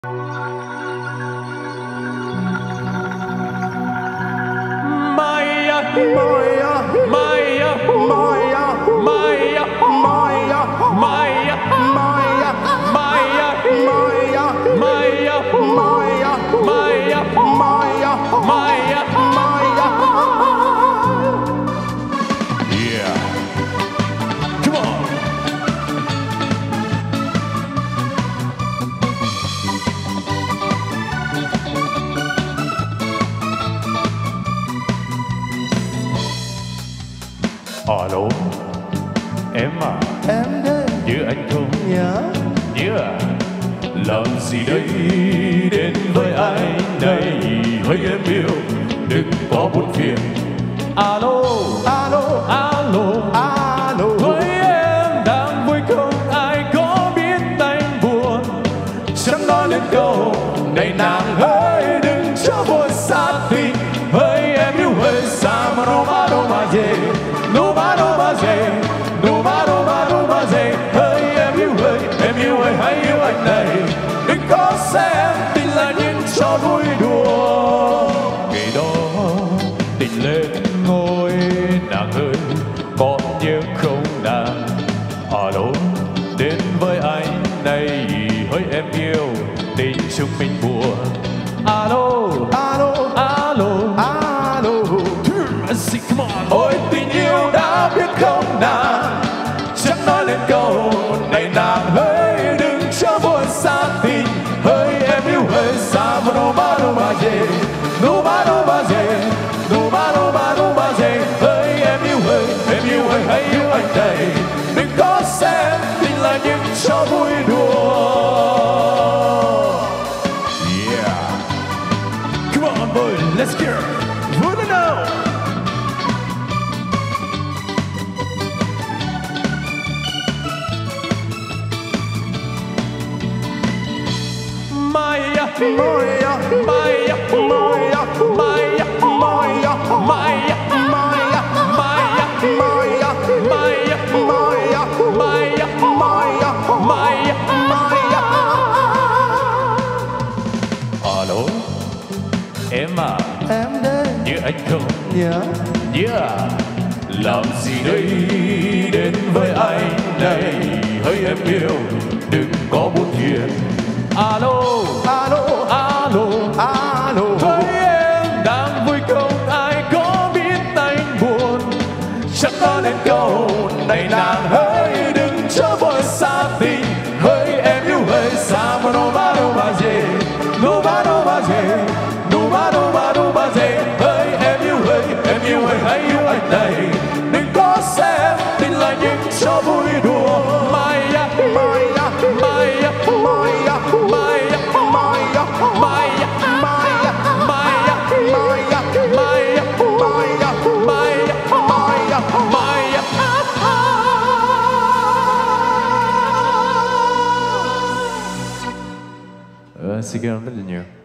Maya, Maya, Maya, Maya, Maya, Maya, Maya, Maya, Maya, Maya, Maya, Maya, Maya, Maya, Maya, Maya. Yeah. Come on. Alo, em à, Em đây nhớ anh không? nhớ Nhớ à, làm gì đây đến với anh này? Hỡi em yêu, đừng có buồn phiền. Alo, alo alo, alo. hỡi em đang vui không? Ai có biết anh buồn? Chẳng nói lên câu này nàng hỡi, đừng cho vội xa tình. Hỡi em yêu hỡi xa mà đâu mà về. Noma noma dê, noma noma noma dê. Hỡi em yêu ơi hãy yêu anh này. Đừng có xem tình là những trò vui đùa. Ngày đó tình lên ngôi nàng ơi, có nhớ không nàng? Alo, đến với anh này hỡi em yêu, tình chúng mình buồn. Alo, Alo alo, alo. come on. Ôi tình yêu đã biết không nàng, chẳng nói lên câu này nàng hỡi, đừng cho vội xa tình. Hỡi em yêu hỡi xa mà noma dê, noma noma dê, noma noma noma dê. Hỡi em yêu ơi hãy yêu anh này. Đừng có xem tình là những trò vui đùa. Yeah, come on boy, let's get it. Wanna know? Maya, Maya, Maya, Maya, Maya, Maya, Maya, Maya, Maya, Maya, Maya, Maya, Maya, Maya, Maya. Maya. Alo, em à, Em đây nhớ anh không? nhớ Nhớ à, làm gì đây đến với anh này? Hỡi em yêu, đừng có buồn phiền. Alo, alo alo, alo. hỡi em đang vui không? Ai có biết anh buồn? Chắc nói đến câu này nàng hỡi, đừng cho vội xa tình. Hỡi em yêu hỡi xa mà noma dê, noma noma dê, noma noma dê. Hỡi em yêu ơi hãy yêu anh này. Đừng có xem tình là những trò vui đùa. Maya, Maya, Maya, Maya, Maya, Maya, Maya, Maya, Maya, Maya, Maya, Maya, Maya, Maya. Maya. Xin cảm ơn rất là nhiều.